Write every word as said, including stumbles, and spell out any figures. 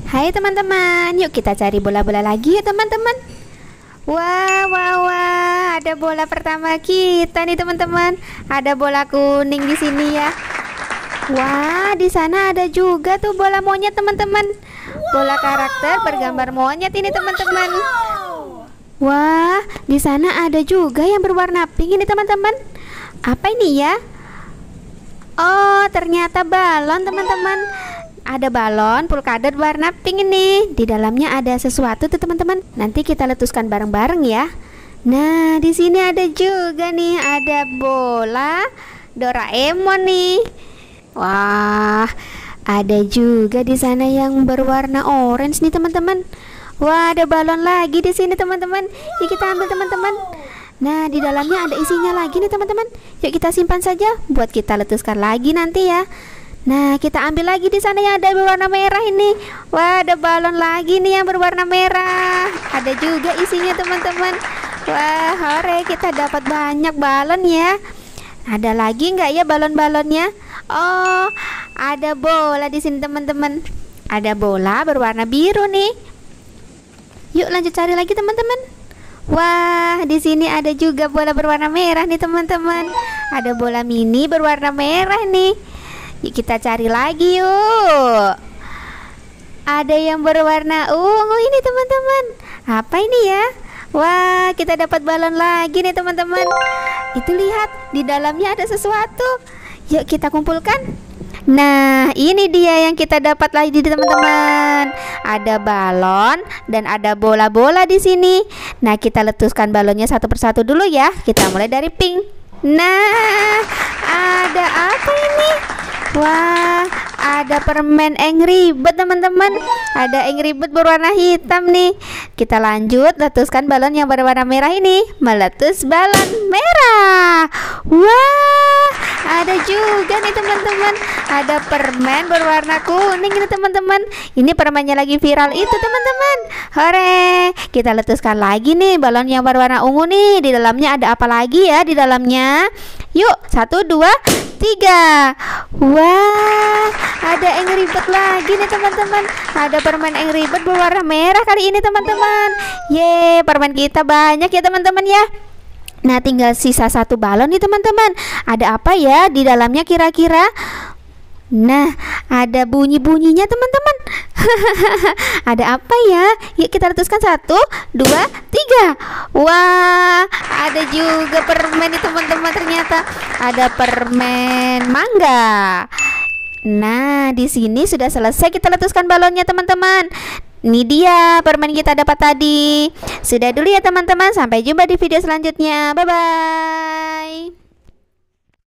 Hai teman-teman, yuk kita cari bola-bola lagi ya teman-teman. Wah, wah, wah, ada bola pertama kita nih teman-teman. Ada bola kuning di sini ya. Wah, di sana ada juga tuh bola monyet teman-teman. Bola karakter bergambar monyet ini teman-teman. Wah, di sana ada juga yang berwarna pink ini teman-teman. Apa ini ya? Oh, ternyata balon teman-teman. Ada balon pulkadet warna pink ini. Di dalamnya ada sesuatu tuh teman-teman. Nanti kita letuskan bareng-bareng ya. Nah, di sini ada juga nih, ada bola Doraemon nih. Wah, ada juga di sana yang berwarna orange nih teman-teman. Wah, ada balon lagi di sini teman-teman. Yuk kita ambil teman-teman. Nah, di dalamnya ada isinya lagi nih teman-teman. Yuk kita simpan saja buat kita letuskan lagi nanti ya. Nah, kita ambil lagi di sana yang ada berwarna merah ini. Wah, ada balon lagi nih yang berwarna merah. Ada juga isinya teman-teman. Wah, hore, kita dapat banyak balon ya. Ada lagi nggak ya balon-balonnya? Oh, ada bola di sini teman-teman. Ada bola berwarna biru nih. Yuk lanjut cari lagi teman-teman. Wah, di sini ada juga bola berwarna merah nih teman-teman. Ada bola mini berwarna merah nih. Yuk kita cari lagi yuk. Ada yang berwarna ungu ini teman-teman. Apa ini ya? Wah, kita dapat balon lagi nih teman-teman. Itu lihat, di dalamnya ada sesuatu. Yuk kita kumpulkan. Nah, ini dia yang kita dapat lagi teman-teman. Ada balon dan ada bola-bola di sini. Nah, kita letuskan balonnya satu persatu dulu ya. Kita mulai dari pink. Nah, ada apa ini? Wah, ada permen Angry Bird teman-teman. Ada Angry Bird berwarna hitam nih. Kita lanjut letuskan balon yang berwarna merah ini. Meletus balon merah. Wah, ada juga nih teman-teman. Ada permen berwarna kuning ini teman-teman. Ini permennya lagi viral itu teman-teman. Hore, kita letuskan lagi nih balon yang berwarna ungu nih. Di dalamnya ada apa lagi ya di dalamnya? Yuk, satu, dua, tiga. Wah, ada Angry Bird lagi nih teman-teman. Ada permen Angry Bird berwarna merah kali ini teman-teman. Ye, permen kita banyak ya teman-teman ya. Nah, tinggal sisa satu balon nih teman-teman. Ada apa ya di dalamnya kira-kira? Nah, ada bunyi-bunyinya teman-teman. Ada apa ya? Yuk kita letuskan satu, dua, tiga. Wah, ada juga permen nih teman-teman. Ternyata ada permen mangga. Nah, di sini sudah selesai kita letuskan balonnya teman-teman. Ini dia permen kita dapat tadi. Sudah dulu ya teman-teman. Sampai jumpa di video selanjutnya. Bye-bye.